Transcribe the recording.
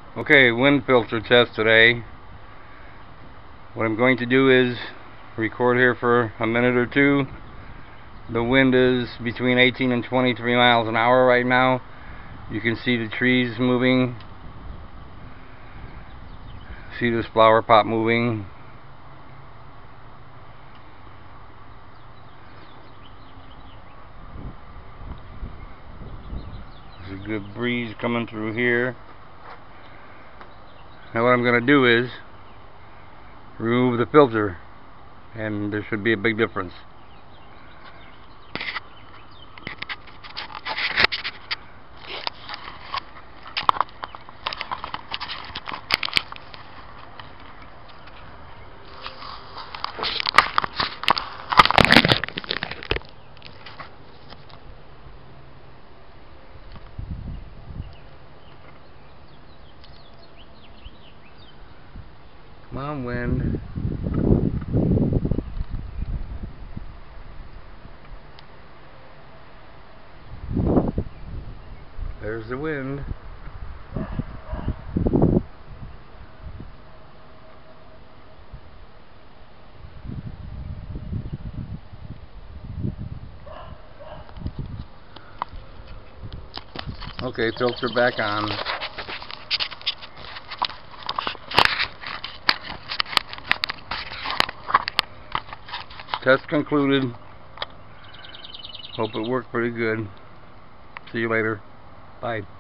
Okay, wind filter test today. What I'm going to do is record here for a minute or two. The wind is between 18 and 23 miles an hour right now. You can see the trees moving. See this flower pot moving. There's a good breeze coming through here. Now what I'm going to do is remove the filter, and there should be a big difference. Come on, wind. There's the wind. Okay, filter back on. Test concluded. Hope it worked pretty good. See you later. Bye.